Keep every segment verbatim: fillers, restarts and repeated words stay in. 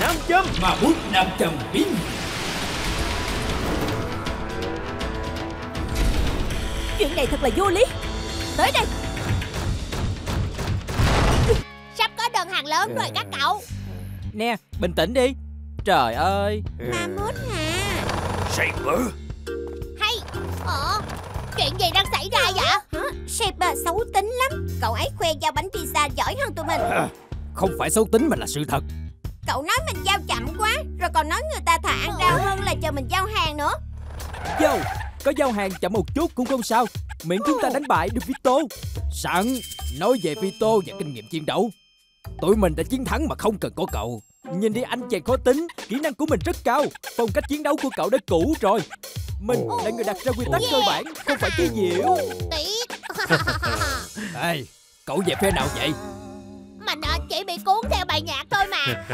nam châm. Ma bút nam châm biến. Chuyện này thật là vô lý. Tới đây. Sắp có đơn hàng lớn rồi các cậu. Nè, bình tĩnh đi. Trời ơi. Ma mút hả? Saber. Hay. Ờ, chuyện gì đang xảy ra vậy? Hả? Saber xấu tính lắm. Cậu ấy khoe giao bánh pizza giỏi hơn tụi mình. À, không phải xấu tính mà là sự thật. Cậu nói mình giao chậm quá, rồi còn nói người ta thà ăn rau hơn là chờ mình giao hàng nữa. Vô, có giao hàng chậm một chút cũng không sao, miễn chúng ta đánh bại được Vito. Sẵn, nói về Vito và kinh nghiệm chiến đấu, tụi mình đã chiến thắng mà không cần có cậu. Nhìn đi anh chàng khó tính, kỹ năng của mình rất cao. Phong cách chiến đấu của cậu đã cũ rồi. Mình là người đặt ra quy tắc cơ bản, không phải cái diệu. Tiếc. Ê, cậu về phe nào vậy? Mình chỉ bị cuốn theo bài nhạc thôi mà.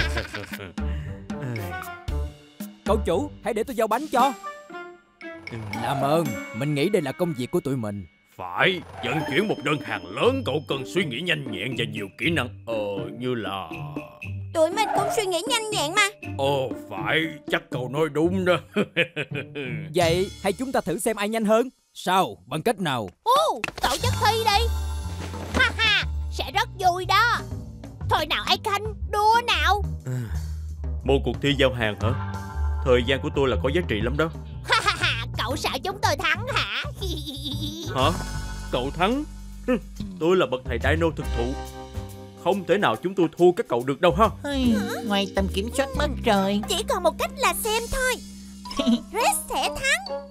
Cậu chủ, hãy để tôi giao bánh cho. Làm ơn, mình nghĩ đây là công việc của tụi mình. Phải, vận chuyển một đơn hàng lớn cậu cần suy nghĩ nhanh nhẹn và nhiều kỹ năng. Ờ, như là... Tụi mình cũng suy nghĩ nhanh nhẹn mà. Ồ, phải, chắc cậu nói đúng đó. Vậy, hay chúng ta thử xem ai nhanh hơn. Sao, bằng cách nào? Ồ, tổ chức thi đi. Ha ha, sẽ rất vui đó. Thôi nào Aiken, đua nào. Một cuộc thi giao hàng hả? Thời gian của tôi là có giá trị lắm đó. Ha ha ha, cậu sợ chúng tôi thắng hả? Hả? Cậu thắng? Tôi là bậc thầy Dino thực thụ, không thể nào chúng tôi thua các cậu được đâu ha. Ngoài tầm kiểm soát mất rồi. Chỉ còn một cách là xem thôi. Red sẽ thắng.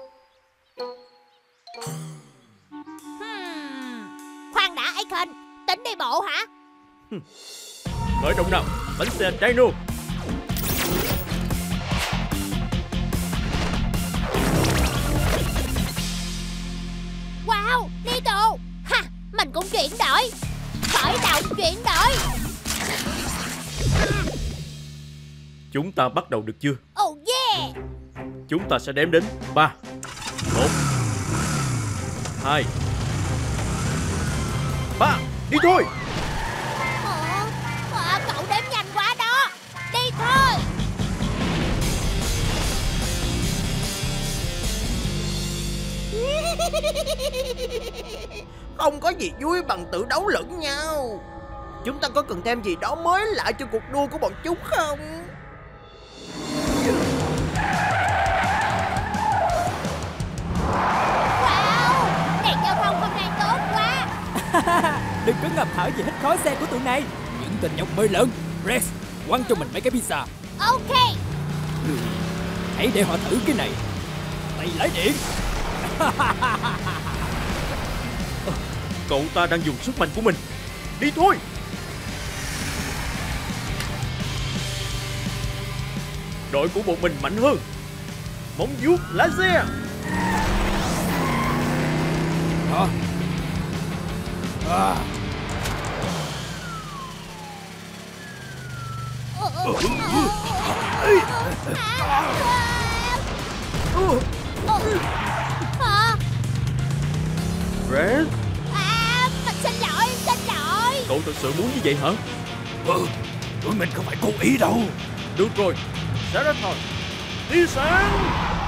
hmm. Khoan đã Aiken, tính đi bộ hả? Khởi động nào, bánh xe Dino. Wow, Nito. Ha, mình cũng chuyển đổi. Khởi động chuyển đổi. Chúng ta bắt đầu được chưa? Oh yeah. Chúng ta sẽ đếm đến ba, một, hai, ba. Đi thôi. Ờ, à, cậu đếm nhanh quá đó. Đi thôi. Không có gì vui bằng tự đấu lẫn nhau. Chúng ta có cần thêm gì đó mới lạ cho cuộc đua của bọn chúng không? Wow, đèn giao thông hôm nay tốt quá. Đừng có ngập thở vì hít khói xe của tụi này. Những tình nhóc mới lớn. Rex, quăng cho mình mấy cái pizza. Ok. Hãy để họ thử cái này. Tay lái điện. Cậu ta đang dùng sức mạnh của mình. Đi thôi. Đội của bọn mình mạnh hơn. Móng vuốt laser. Hả? À. Hả? Red, À, mình xin lỗi, xin lỗi. cậu thật sự muốn như vậy hả? Ừ, tụi mình không phải cố ý đâu. Được rồi, Seraton, đi sáng.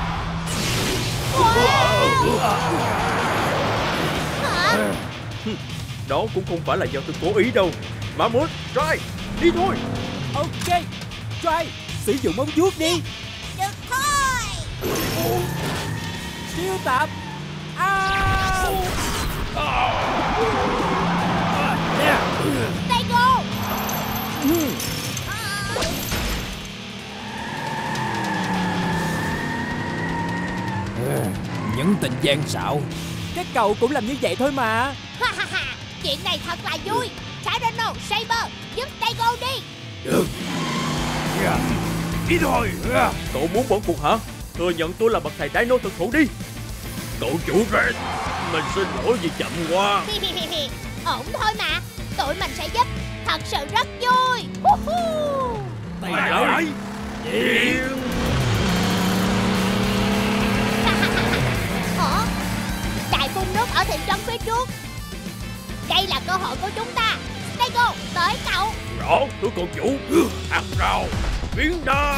Hả? Đó cũng không phải là do tôi cố ý đâu. Mammoth, try, đi thôi. Ok, try, sử dụng móng vuốt đi. Được thôi. Siêu tập. À. Nè. Đây go. Những tình gian xạo. Các cậu cũng làm như vậy thôi mà. Ha ha ha, chuyện này thật là vui. Tyranno, Saber, giúp Daigo đi. Được. Yeah. Đi thôi. Yeah. Cậu muốn bỏ cuộc hả? Thừa nhận tôi là bậc thầy Dino thực thụ đi. Cậu chủ Red, mình xin lỗi vì chậm quá. Ổn thôi mà, tụi mình sẽ giúp. Thật sự rất vui. Tay lại. Điện. Ủa? Đài phun nước ở thị trấn phía trước. Đây là cơ hội của chúng ta. Daigo, tới cậu. Rõ, tôi còn chủ. Ăn rau. Biến đa.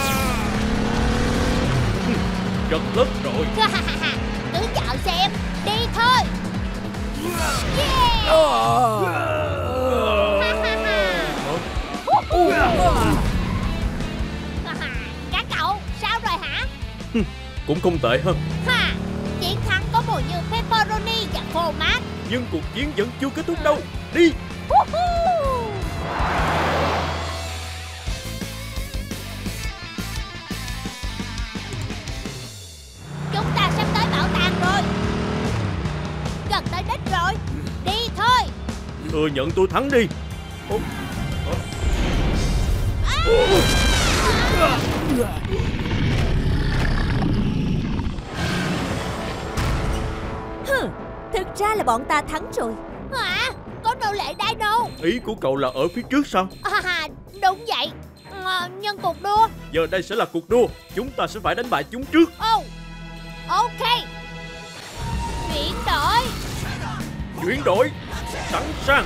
Rất lớn rồi. Cứ chọn xem. Đi thôi. Yeah. Các cậu, sao rồi hả? Cũng không tệ hơn. Ha, chiến thắng có mùi như pepperoni và phô mát. Nhưng cuộc chiến vẫn chưa kết thúc đâu. Đi. Chúng ta sắp tới bảo tàng rồi. Gần tới đích rồi. Đi thôi. Thừa nhận tôi thắng đi. Ủa? Hừ, thực ra là bọn ta thắng rồi. Hả? Có nô lệ Dino. Ý của cậu là ở phía trước sao? À, đúng vậy. À, nhưng cuộc đua. Giờ đây sẽ là cuộc đua. Chúng ta sẽ phải đánh bại chúng trước. Oh, ok. Chuyển đổi. Chuyển đổi. Sẵn sàng.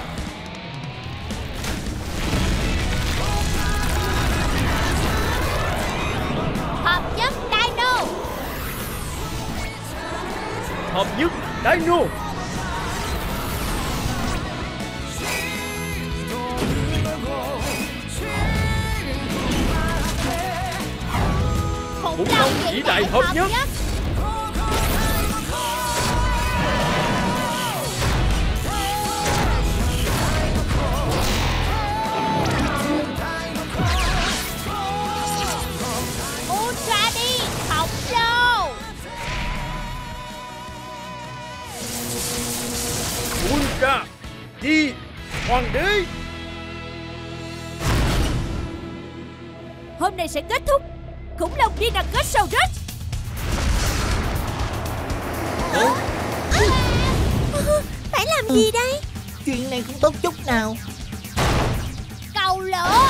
Hợp nhất Dino. Hợp nhất Dino. Khủng Khủng long vĩ đại hợp nhất. Ultra đi khổng lồ. Ultra đi hoàng đế. Hôm nay sẽ kết thúc. Khủng long Dinosaurus. Phải làm gì đây? Chuyện này không tốt chút nào. Cầu lửa.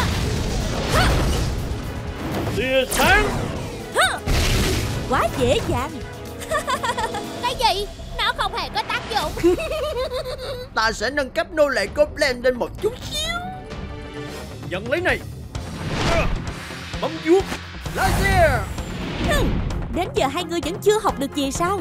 Tia sáng. Quá dễ dàng. Cái gì? Nó không hề có tác dụng. Ta sẽ nâng cấp nô lệ Goblin lên một chút xíu. Nhận lấy này. Bấm vuốt. Laser. Hừ, đến giờ hai người vẫn chưa học được gì sao?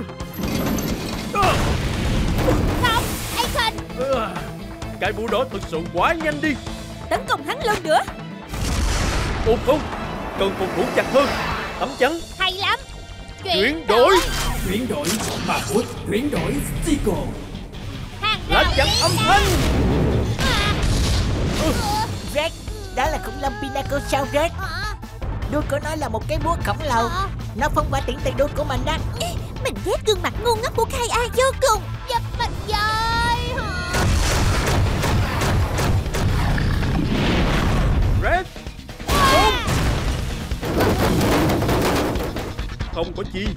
Không, Aiken. Cái búa đó thực sự quá nhanh đi. Tấn công hắn lần nữa. Ồ không, cần phòng thủ chặt hơn. Tấm chắn. Hay lắm. Chuyển đổi. Chuyển đổi mà bút. Chuyển đổi Stico. Hàng Lá rào chắn lý âm đã. thanh. Red, đó là khủng long Pinacosaurus. À, Đuôi của nó là một cái búa khổng lồ. à, Nó phong qua tiễn từ đuôi của mình đó. mình ghét gương mặt ngu ngốc của Kai A vô cùng. Giúp mình với. Red. Không. Không có chi.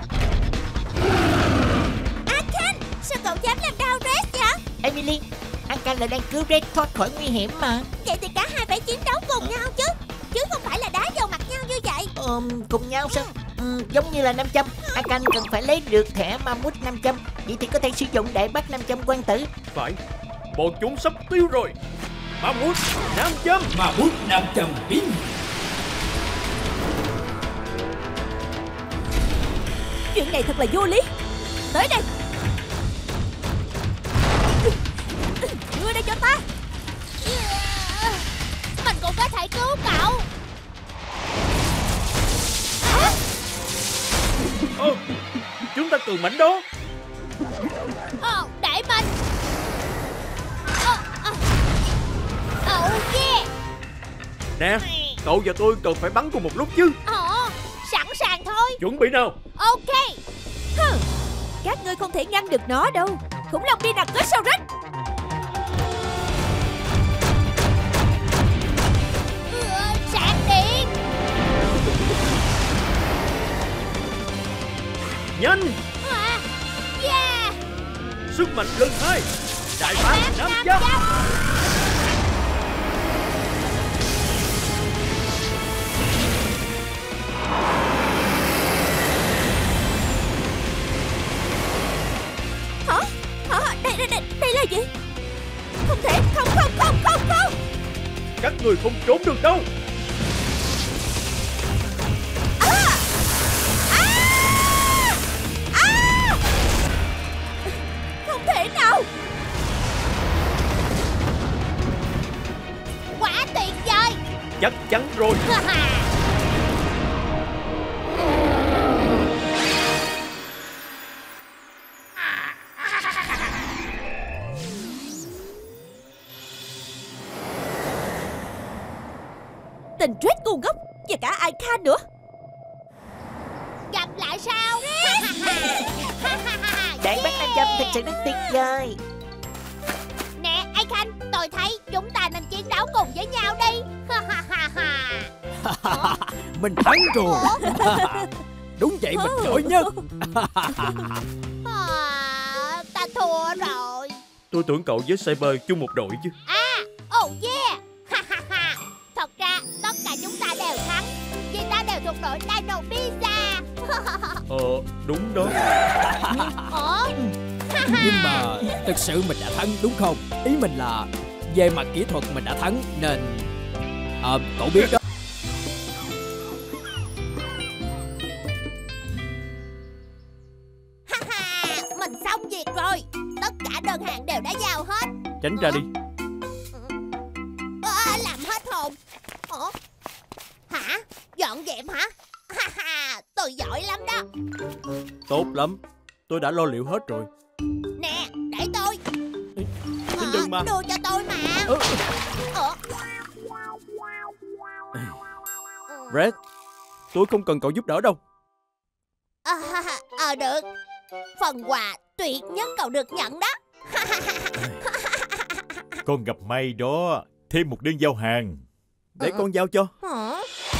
Aiken, sao cậu dám làm đau Red vậy? Emily, Akan là đang cứu Red thoát khỏi nguy hiểm mà. Vậy thì cả hai phải chiến đấu cùng nhau chứ. Chứ không phải là đá vào mặt nhau như vậy. Ờm, cùng nhau sao? Ừm, giống như là nam châm. Akan cần phải lấy được thẻ Mammoth nam châm. Vậy thì có thể sử dụng đại bác nam châm quan tử. Phải. Bọn chúng sắp tiêu rồi. Mammoth nam châm. Mà bút nam châm biến. Chuyện này thật là vô lý. Tới đây. Đưa đây cho ta. Mình cũng có thể cứu cậu. Ồ, chúng ta cường mảnh đó. Ồ, để mình. Ồ, ồ, yeah. Nè, cậu và tôi cần phải bắn cùng một lúc chứ. Ồ, sẵn sàng thôi. Chuẩn bị nào. Ok. Hừ, các ngươi không thể ngăn được nó đâu. Khủng long Dinosaurus. Ừ, sạc điện. Nhanh. À, yeah. Sức mạnh lần hai. Đại bác nam châm. Hả? Hả? Đây, đây, đây, đây là gì? Không thể, không, không, không, không, không. Các người không trốn được đâu. chắn rồi. Tình Red ngu ngốc và cả Icon nữa. Gặp lại sao? Đại bác Nam Châm thật sự rất tuyệt vời. Nè Icon, tôi thấy chúng ta nên chiến đấu cùng với nhau đi. Mình thắng rồi. Đúng vậy, mình giỏi nhất. À, ta thua rồi. Tôi tưởng cậu với Saber chung một đội chứ. À, oh yeah. Thật ra tất cả chúng ta đều thắng, vì ta đều thuộc đội Dino Pizza. Ờ, đúng đó. Ủa? Nhưng mà thực sự mình đã thắng đúng không? Ý mình là về mặt kỹ thuật mình đã thắng nên à, cậu biết đó. Mình xong việc rồi. Tất cả đơn hàng đều đã giao hết. Tránh ra đi. À, làm hết hồn. Ủa? Hả? Dọn dẹp hả? Tôi giỏi lắm đó. Tốt lắm. Tôi đã lo liệu hết rồi. Nè, để tôi. Xin đừng mà. Đưa cho tôi mà. Ừ. Ủa? Red, tôi không cần cậu giúp đỡ đâu. À, à được. Phần quà tuyệt nhất cậu được nhận đó. Con gặp may đó. Thêm một đơn giao hàng. Để con giao cho. Hả?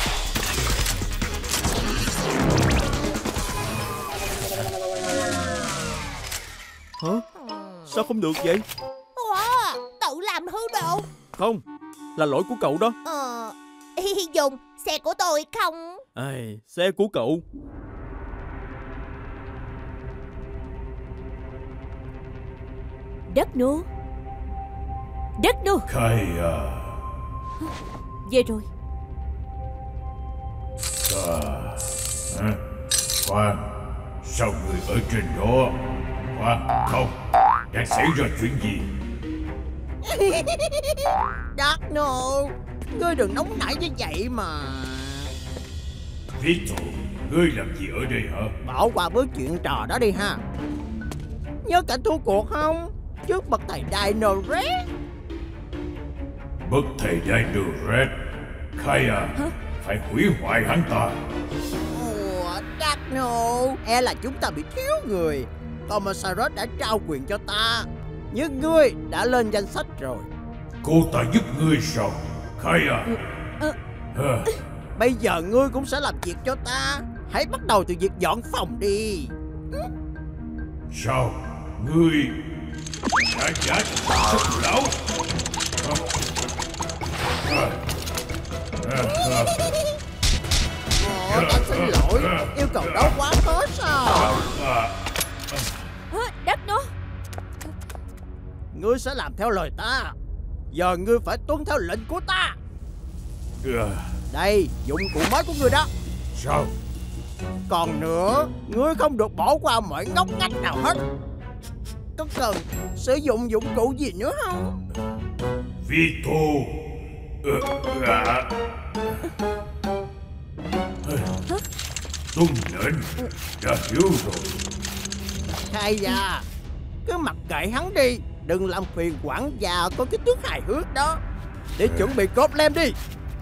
Hả? Sao không được vậy? Wow, tự làm hư đồ. Không, là lỗi của cậu đó. Ờ, dùng xe của tôi không? Ai, xe của cậu. Đất nô. Đất nô. Khai à. Về rồi. À. Hả? Khoan, sao người ở trên đó? Khoan, không. Đã xảy ra chuyện gì? Đất nô, ngươi đừng nóng nảy như vậy mà. Vito, ngươi làm gì ở đây hả? Bỏ qua bớt chuyện trò đó đi ha. Nhớ cảnh thua cuộc không? Trước bậc thầy Dino Red. Bậc thầy Dino Red. Khai à, phải hủy hoại hắn ta. Ủa, đất nô, e là chúng ta bị thiếu người. Commissaire đã trao quyền cho ta, nhưng ngươi đã lên danh sách rồi. Cô ta giúp ngươi sao? Khai à. Hả? Bây giờ ngươi cũng sẽ làm việc cho ta. Hãy bắt đầu từ việc dọn phòng đi. Sao? Ngươi đã giả sức lão? Ồ, ta xin lỗi. Yêu cầu đó quá khó sao? Đất nô. Ngươi sẽ làm theo lời ta. Giờ ngươi phải tuân theo lệnh của ta. Đây, dụng cụ mới của ngươi đó. Sao? Còn nữa, ngươi không được bỏ qua mọi ngóc ngách nào hết. Có cần sử dụng dụng cụ gì nữa không? Vito. À. Tuân lệnh. Đã hiểu rồi. Khai già, cứ mặc kệ hắn đi. Đừng làm phiền quản gia có cái tướng hài hước đó. Để chuẩn bị cốp lem đi.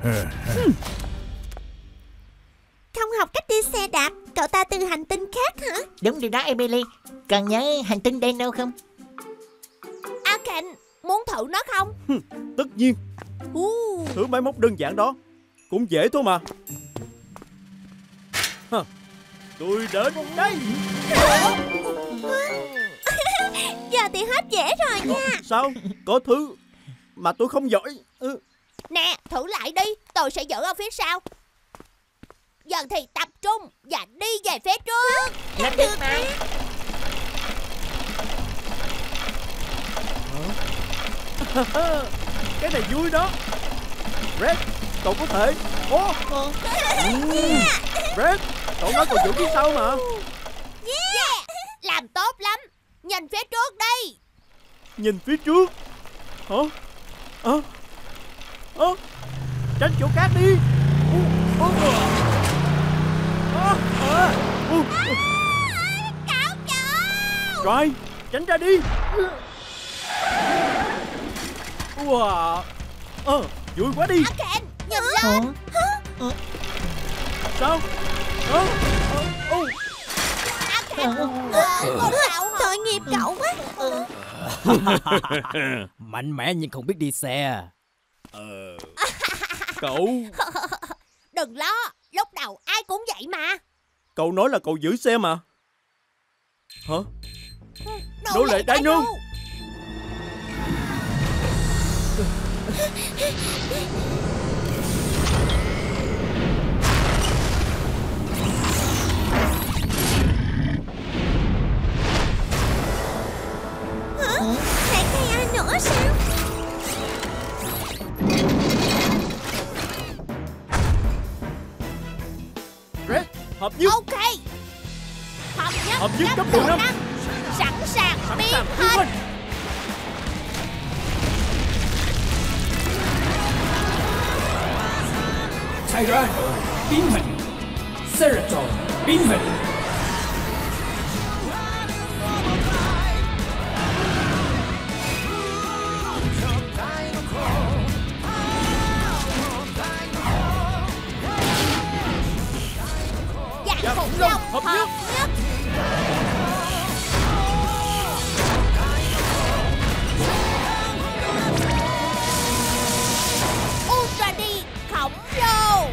Không học cách đi xe đạp, cậu ta từ hành tinh khác hả? Đúng điều đó Emily. Còn nhớ hành tinh Dino không? Akan, muốn thử nó không? Tất nhiên. Uh. Thử máy móc đơn giản đó cũng dễ thôi mà. Hả? Tôi đến đây. Giờ thì hết dễ rồi nha. Sao? Có thứ mà tôi không giỏi. Ừ. Nè, thử lại đi. Tôi sẽ giữ ở phía sau. Giờ thì tập trung và đi về phía trước. Làm được mà. Cái này vui đó. Red, cậu có thể. Ô, Red, cậu nói còn giữ phía sau mà. Yeah, làm tốt lắm. Nhìn phía trước đi. Nhìn phía trước. Hả? Hả? Hả? tránh chỗ cát đi. Ú, ú, à, à, ú, ú. Cậu chủ. Rồi, tránh ra đi. Wow, ờ, vui quá đi. Ken, nhìn lên. Sao? Ờ, ờ, ờ. Ken, con cậu tội nghiệp cậu quá. Mạnh mẽ nhưng không biết đi xe. Ờ, cậu, Đừng lo, lúc đầu ai cũng vậy mà. cậu nói là cậu giữ xe mà. Hả? Nô lệ Dino. Lại thấy ai nữa sao? Red, hợp nhất. Ok. Hợp nhất, Hợp nhất cấp độ năm. Sẵn sàng Sẵn biến sàng biến hình. hình. Tyranno biến hình, Ceratron biến hình. Dạ khủng long hợp hợp nhất. nhất. Ultra đi khổng lồ.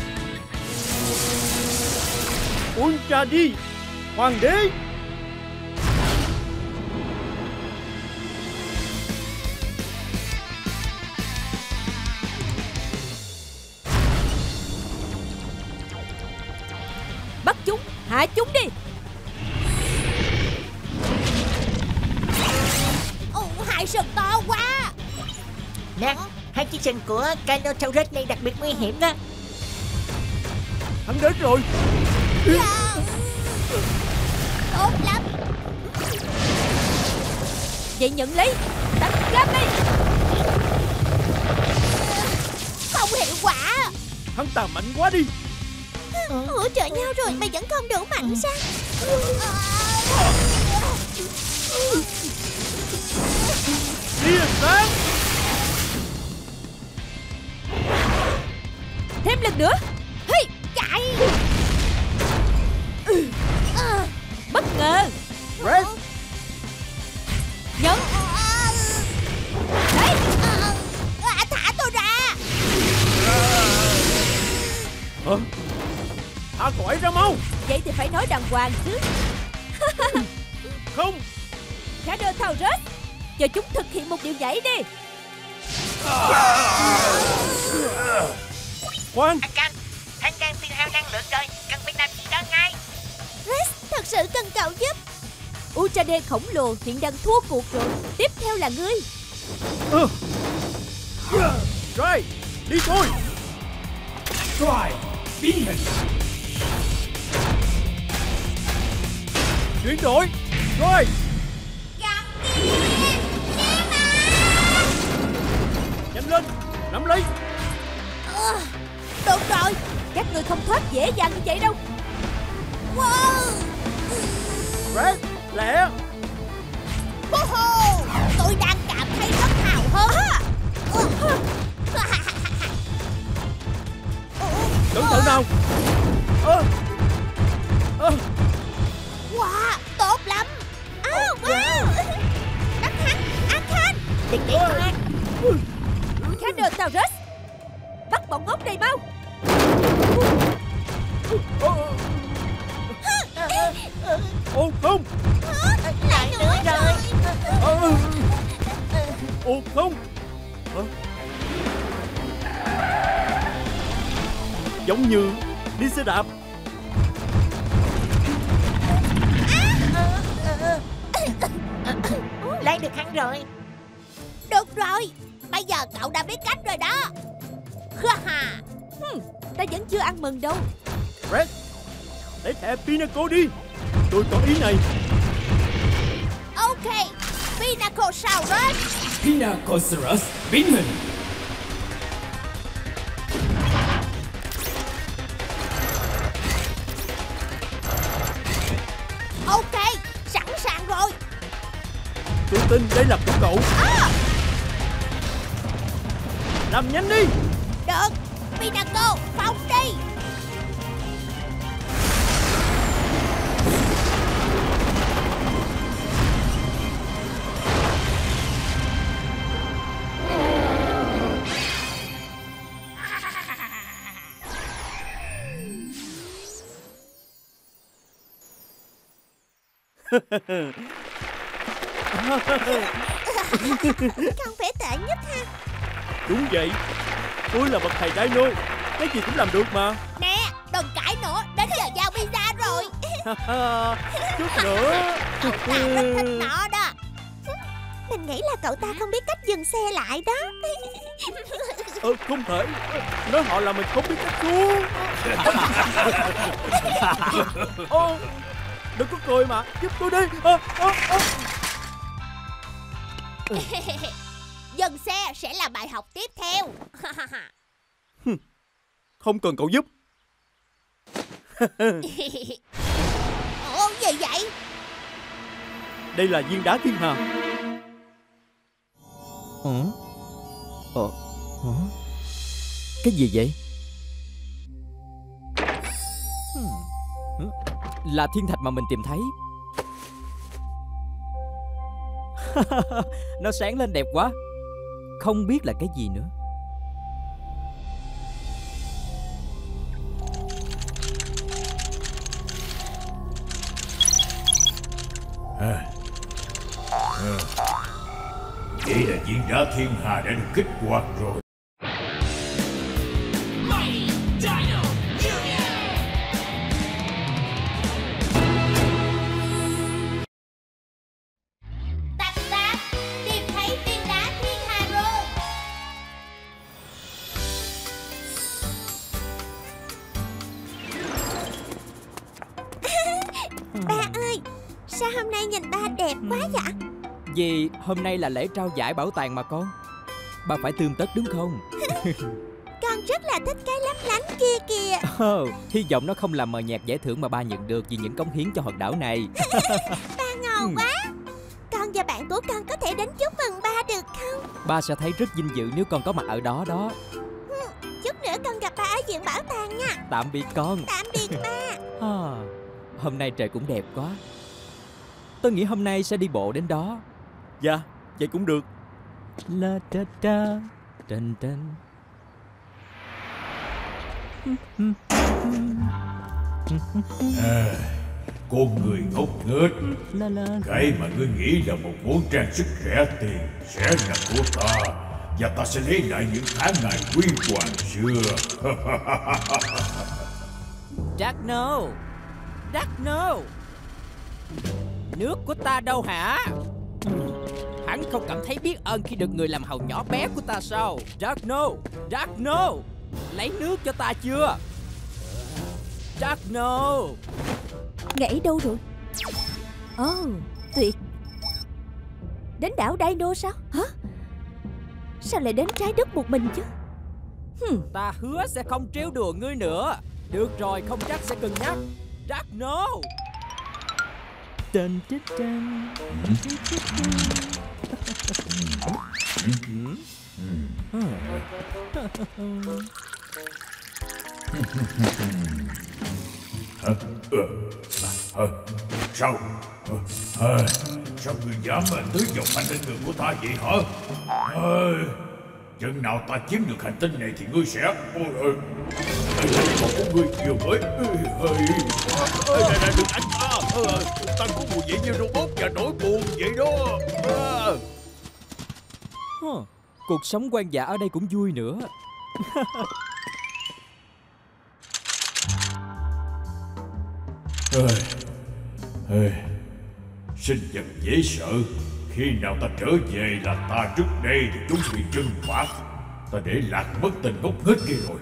Ultra đi, hoàng đế. Bắt chúng, hạ chúng đi. Ồ, hại sừng to quá. Nè, hai chiếc sừng của Carnotaurus này đặc biệt nguy hiểm đó. Hắn đến rồi. Dạ. Tốt lắm. Vậy nhận lấy, tấn gấp đi. Không hiệu quả. Hắn ta mạnh quá đi. Hỗ trợ nhau rồi mà vẫn không đủ mạnh sao? Tia sáng. Thêm lần nữa. Hey, chạy. Bất ngờ. Red, Nhận. Đấy. À, thả tôi ra. hả? Thả cậu ấy ra mau. Vậy thì phải nói đàng hoàng chứ. Không. Carnotaurus, cho chúng thực hiện một điều nhảy đi. Khoan, Akan, hắn đang tiêu hao năng lượng rồi, cần phải làm gì đó ngay. Rex, thật sự cần cậu giúp. Ultra D khổng lồ hiện đang thua cuộc rồi. Tiếp theo là ngươi. ừ. Rồi, đi thôi. Strike biến hình, Chuyển đổi. Rồi, nhanh lên, nắm lấy. Ờ, được rồi. Các ngươi không thoát dễ dàng như vậy đâu. Wow. Red, lẹ. Woohoo. Tôi đang cảm thấy rất hào hứng. Cẩn thận nào. Ơ, ơ, Wow, tốt lắm. Oh, wow. Đắc hắn, Akan. Địch để con. Carnotaurus, bắt bọn ngốc này mau. ô không. Lại nữa rồi. Ờ, ô không. Hả? Giống như đi xe đạp. Lấy được hắn rồi. Được rồi. Bây giờ cậu đã biết cách rồi đó. Ha. Hmm, ta vẫn chưa ăn mừng đâu. Red, lấy thẻ Pinnacle đi. Tôi có ý này. Ok. Pinacosaurus. Pinacosaurus biến hình, tin đây là của cậu. À! Làm nhanh đi. Được, Pinnacle, phóng đi. Không phải tệ nhất ha. Đúng vậy, tôi là bậc thầy Dino, cái gì cũng làm được mà. Nè, đừng cãi nữa, đến giờ giao pizza rồi. Chút nữa. Cậu ta rất thích nó đó. Mình nghĩ là cậu ta không biết cách dừng xe lại đó. Ờ, không thể. Nói họ là mình không biết cách xuống. Ô, đừng có cười mà, giúp tôi đi. À, à, à. Dừng xe sẽ là bài học tiếp theo. Không cần cậu giúp. Ồ, gì vậy? Đây là viên đá thiên hà. Ờ? Ờ? Hả? Cái gì vậy? Hmm. Là thiên thạch mà mình tìm thấy. Nó sáng lên đẹp quá. Không biết là cái gì nữa. À. À. Vậy là viên đá thiên hà đã được kích hoạt rồi. Tạp tạp, tìm thấy viên đá thiên hà rồi. Ba ơi, sao hôm nay nhìn ba đẹp quá vậy? Vì hôm nay là lễ trao giải bảo tàng mà con. Ba phải tươm tất đúng không? Con rất là thích cái lấp lánh kia kìa. Oh, hy vọng nó không làm mờ nhạt giải thưởng mà ba nhận được vì những cống hiến cho hòn đảo này. Ba ngầu quá. Con và bạn của con có thể đến chúc mừng ba được không? Ba sẽ thấy rất vinh dự nếu con có mặt ở đó đó. Chút nữa con gặp ba ở viện bảo tàng nha. Tạm biệt con. Tạm biệt ba. À, hôm nay trời cũng đẹp quá. Tôi nghĩ hôm nay sẽ đi bộ đến đó. Dạ, vậy cũng được. La da da, đần đần. À, con người ngốc nghếch. La la. Cái mà ngươi nghĩ là một món trang sức rẻ tiền sẽ là của ta, và ta sẽ lấy lại những tháng ngày huy hoàng xưa. Darkno, Darkno, nước của ta đâu hả? Hắn không cảm thấy biết ơn khi được người làm hầu nhỏ bé của ta sao? Darkno, Darkno, lấy nước cho ta chưa? Darkno. Nghĩ đâu rồi? Ồ, oh, tuyệt. Đến đảo Dino sao? Hả? Sao lại đến trái đất một mình chứ? Hmm. Ta hứa sẽ không trêu đùa ngươi nữa. Được rồi, không chắc sẽ cân nhắc. Darkno. Dun, dun, dun. Hả? Ờ, hả? Sao? Hả? Sao ngươi dám tới vòng hành tinh người của ta vậy hả? Hả? Chừng nào ta chiếm được hành tinh này thì ngươi sẽ... Ôi ơi! Còn có ngươi vừa mới... Này đừng đánh ta! Ta có mùi vị như robot và nổi buồn vậy đó! Huh. Cuộc sống hoang dã ở đây cũng vui nữa. Ê, ê, sinh vật dễ sợ. Khi nào ta trở về là ta trước đây thì chúng bị trừng phạt. Ta để lạc mất tên ngốc nghếch kia rồi.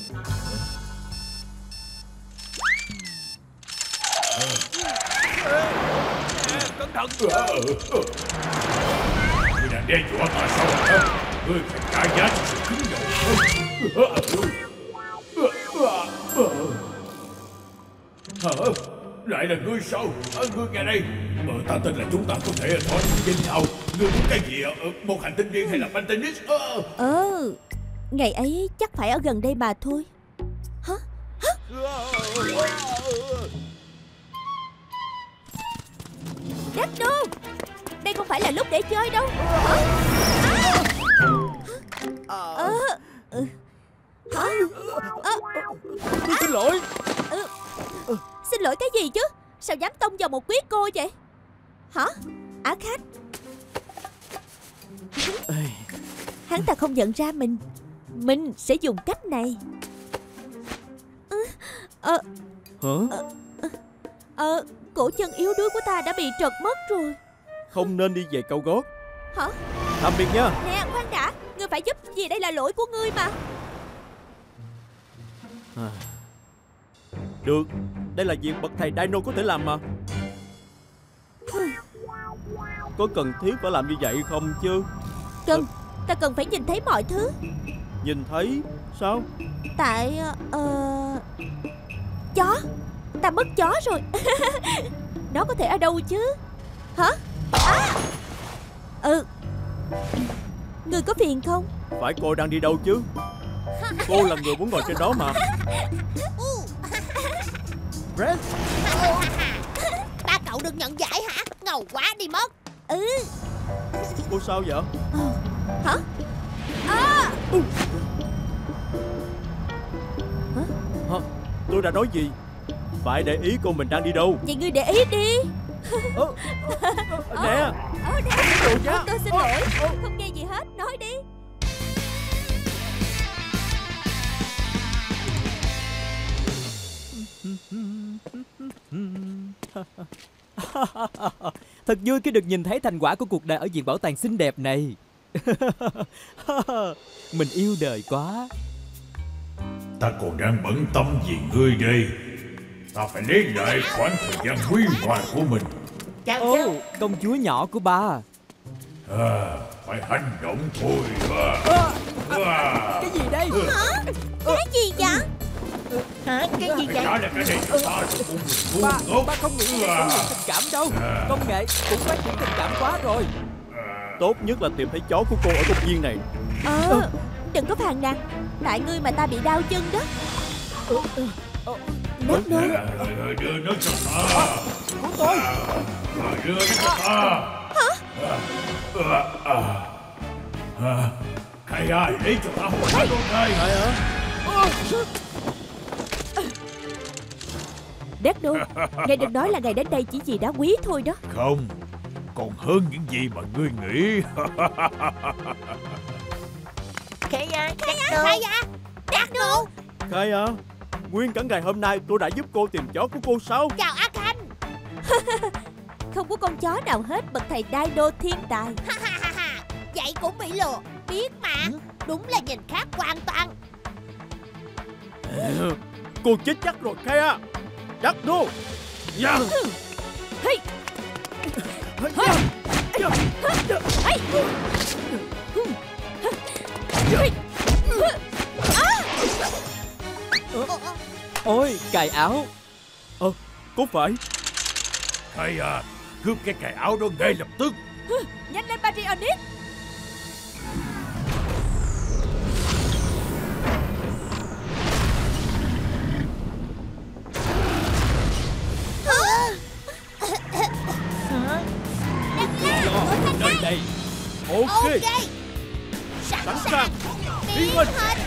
Cẩn thận. Ngươi đang đe dọa ta sao hả? Ngươi phải trả giá cho sự cứng đầu. Hả? Lại là ngươi sao? Ngươi nghe đây. ờ, ta tin là chúng ta có thể thỏa thuận với nhau. Ngươi muốn cái gì? Ờ, một hành tinh riêng hay là banh tennis? Ờ. Ờ, ngày ấy chắc phải ở gần đây mà thôi. Hả? Hả? Đắc-đô, đây không phải là lúc để chơi đâu. Hả? À! Ờ, ừ. Hả? Ờ. Tôi xin lỗi. Ừ. Xin lỗi cái gì chứ? Sao dám tông vào một quý cô vậy? Hả? Á Khách. Hắn ta không nhận ra mình. Mình sẽ dùng cách này. Ờ Hả? Ờ, ờ cổ chân yếu đuối của ta đã bị trật mất rồi. Không nên đi về câu gót. Hả? Tạm biệt nha. Nè khoan đã, ngươi phải giúp gì, đây là lỗi của ngươi mà. À. Được, đây là việc bậc thầy Dino có thể làm mà. Có cần thiết phải làm như vậy không chứ? Cần, ta cần phải nhìn thấy mọi thứ. Nhìn thấy sao? Tại uh, chó. Ta mất chó rồi. Nó có thể ở đâu chứ? Hả? À! Ừ. Ngươi có phiền không? Phải cô đang đi đâu chứ? Cô là người muốn ngồi trên đó mà. Brent. Ba cậu được nhận giải hả? Ngầu quá đi mất. Ừ. Cô sao vậy? À. Hả? À. Ừ. Hả? Hả? Tôi đã nói gì? Phải để ý cô mình đang đi đâu. Vậy ngươi để ý đi. Ờ. Nè. Ờ, nè. Tôi xin lỗi. Không nghe gì hết, nói đi. Thật vui khi được nhìn thấy thành quả của cuộc đời ở viện bảo tàng xinh đẹp này. Mình yêu đời quá. Ta còn đang bận tâm vì ngươi đây. Ta phải lấy lại khoảng thời gian huy hoàng của mình. Chào Ồ, cháu. công chúa nhỏ của ba. À, phải hành động thôi. À. À, À. cái gì đây? Hả? Cái gì vậy? Hả? Cái gì vậy? Trả lại cái này cho ta cho cùng ngu Ba, ngốc. ba không nghĩ về con người tình cảm đâu. Công nghệ cũng phát triển tình cảm quá rồi. Tốt nhất là tìm thấy chó của cô ở công viên này. Ờ, đừng có phàn nàn. Tại ngươi mà ta bị đau chân đó. Đất nô. À, đưa nó cho ta. Của tôi. À, đưa nó cho ta. Hả? À, à, à. Khai ai lấy cho ta một cái đồ này hả? Đất nô, ngài đừng nói là ngài đến đây chỉ vì đá quý thôi đó. Không, còn hơn những gì mà ngươi nghĩ. Khai à, Khai à, khai à, Đắc Nô. Khai à, nguyên cả ngày hôm nay tôi đã giúp cô tìm chó của cô sao? Chào Á Khanh. Không có con chó nào hết, bậc thầy Dino thiên tài. Vậy cũng bị lừa. Biết mà, đúng là nhìn khác hoàn toàn. Cô chết chắc rồi Khai à. Đắc Nô. Dạ. Hey. Hey. Hey. Hey. Ôi, cài áo. Ờ, có phải. Khai à, cướp cái cài áo đó ngay lập tức. Nhanh lên Barionis. Nơi đây. Ok. Ok. Sẵn Sẵn sàng. sàng. Đi Biến mình. hình.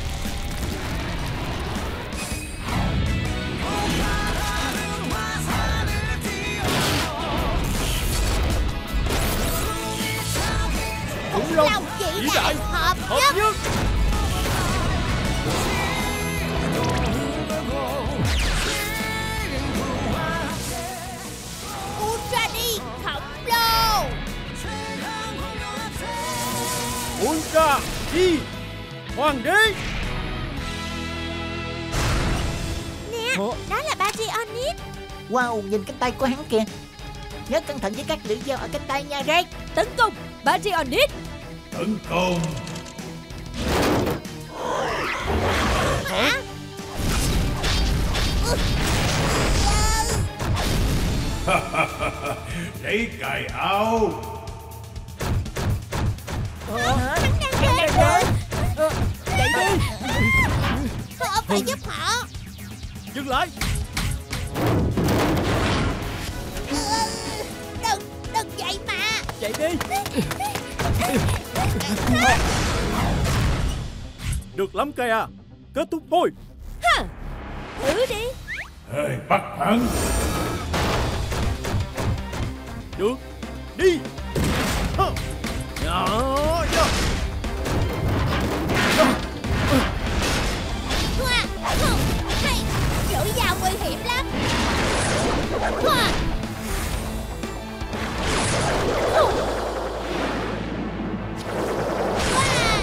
Khủng long Lòng vĩ vĩ đại đại hợp hợp nhất. nhất. Ultra đi khổng lồ. Ultra đi hoàng đế. Nè, Ủa? đó là Barionis. Wow, nhìn cánh tay của hắn kìa. Nhớ cẩn thận với các lưỡi dao ở cánh tay nha, Ray. Tấn công Barionis. Tấn công. Hả? Lấy cài áo. Hắn đang đến rồi. Chạy đi. Họ phải giúp họ. Dừng lại. Đừng, đừng vậy mà. Chạy đi. Được lắm cây à. Kết thúc thôi. Hả? Thử đi. Ê, bắt hắn. Được. Đi. Hơ. Dạ, dạ. Hoa, hù, hay, lưỡi dao nguy hiểm lắm. Hoa. Hù. Hoa.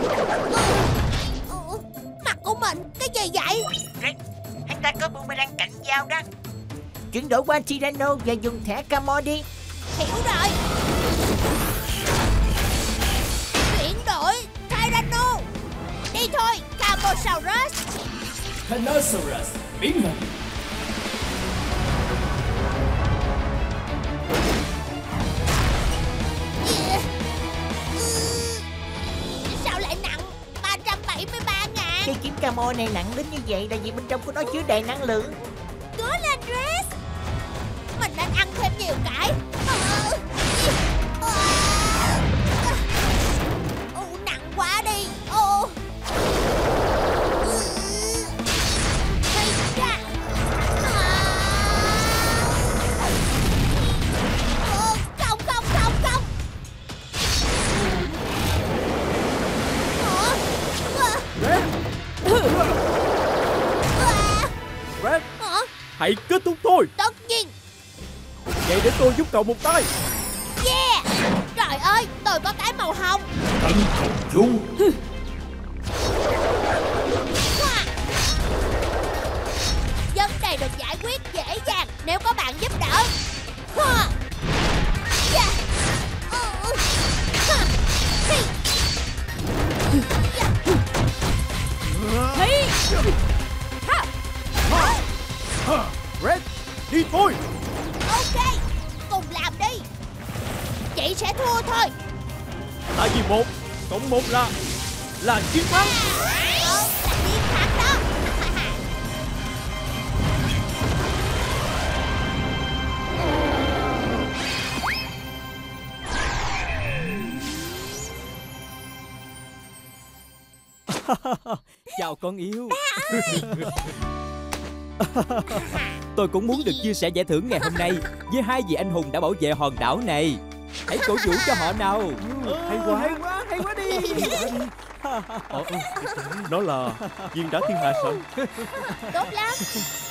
Ồ, mặt của mình, cái gì vậy? Hắn ta có boomerang cạnh dao đó. Chuyển đổi qua Tyranno và dùng thẻ camo đi. Hiểu rồi. Chuyển đổi Tyranno. Đi thôi, Camosaurus. Tyrannosaurus biến hình. Sao lại nặng ba trăm bảy mươi ba ngàn? Cây kiếm camo này nặng đến như vậy là vì bên trong của nó chứa đầy năng lượng. Cố lên Rex. Mình nên ăn thêm nhiều cải. Ờ. Ờ. Ồ, nặng quá đi. Ồ. Hay da. À. Ờ, Không, không, không, không. Ờ. Ờ. Red. Ờ. Red. Ờ. Hãy kết thúc thôi. Tất nhiên. Vậy để tôi giúp cậu một tay. Yeah. Trời ơi, tôi có cái màu hồng. Tấn công chúng. Hoa. Vấn đề được giải quyết dễ dàng nếu có bạn giúp đỡ. Hoa. Yeah. Ờ. Ha. Hi. Yeah. Hi. Ha. Red. Đi thôi. Ok, cùng làm đi. Chị sẽ thua thôi. Tại vì một cộng một là là chiến thắng. Ờ, là chiến thắng đó. Chào con yêu. Tôi cũng muốn được chia sẻ giải thưởng ngày hôm nay với hai vị anh hùng đã bảo vệ hòn đảo này. Hãy cổ vũ cho họ nào. Hay quá. Hay quá, hay quá đi. Ờ, đó là viên đá thiên hạ sao? Tốt lắm.